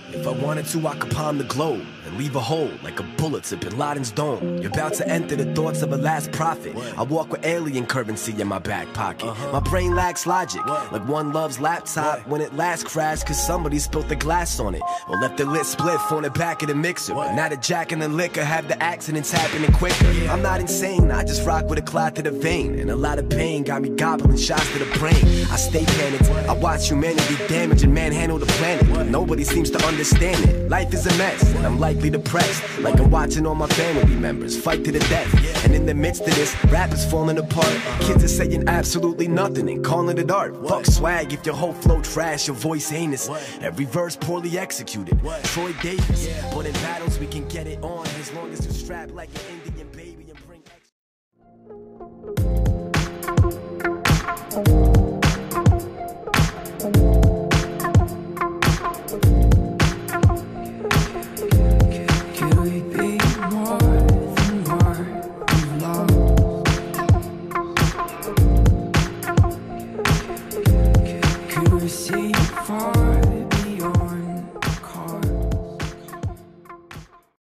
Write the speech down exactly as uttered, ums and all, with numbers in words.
If I wanted to, I could palm the globe and leave a hole like a bullet to Bin Laden's dome. You're about to enter the thoughts of a last prophet. I walk with alien currency in my back pocket. Uh-huh. My brain lacks logic, what? Like One Love's laptop what? When it last crashed cause somebody spilled the glass on it, or left the lit spliff on the back of the mixer. What? Now the jack and the liquor have the accidents happening quicker. Yeah. I'm not insane, I just rock with a clot to the vein, and a lot of pain got me gobbling shots to the brain. I stay panicked, I watch humanity damage and manhandle the planet, but nobody seems to understand it. Life is a mess, and I'm likely depressed, like I'm watching all my family members fight to the death. And in the midst of this, rap is falling apart. Kids are saying absolutely nothing and calling it art. Fuck swag if your whole flow trash, your voice heinous. Every verse poorly executed. Troy Davis, but in battles we can get it on as long as you strap like an Indian.